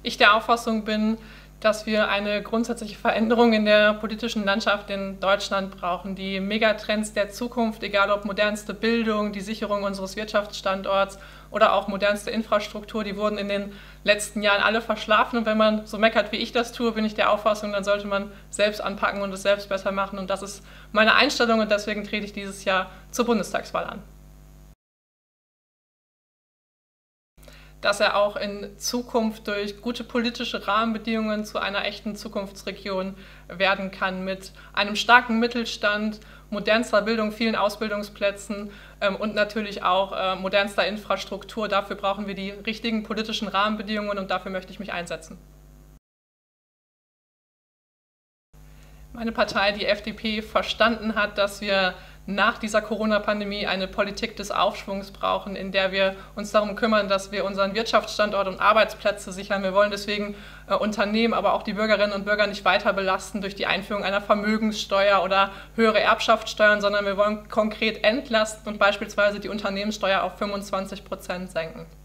ich der Auffassung bin, dass wir eine grundsätzliche Veränderung in der politischen Landschaft in Deutschland brauchen. Die Megatrends der Zukunft, egal ob modernste Bildung, die Sicherung unseres Wirtschaftsstandorts oder auch modernste Infrastruktur, die wurden in den letzten Jahren alle verschlafen. Und wenn man so meckert, wie ich das tue, bin ich der Auffassung, dann sollte man selbst anpacken und es selbst besser machen. Und das ist meine Einstellung und deswegen trete ich dieses Jahr zur Bundestagswahl an. Dass er auch in Zukunft durch gute politische Rahmenbedingungen zu einer echten Zukunftsregion werden kann, mit einem starken Mittelstand, modernster Bildung, vielen Ausbildungsplätzen und natürlich auch modernster Infrastruktur. Dafür brauchen wir die richtigen politischen Rahmenbedingungen und dafür möchte ich mich einsetzen. Meine Partei, die FDP, verstanden hat, dass wir nach dieser Corona-Pandemie eine Politik des Aufschwungs brauchen, in der wir uns darum kümmern, dass wir unseren Wirtschaftsstandort und Arbeitsplätze sichern. Wir wollen deswegen Unternehmen, aber auch die Bürgerinnen und Bürger nicht weiter belasten durch die Einführung einer Vermögenssteuer oder höhere Erbschaftssteuern, sondern wir wollen konkret entlasten und beispielsweise die Unternehmenssteuer auf 25% senken.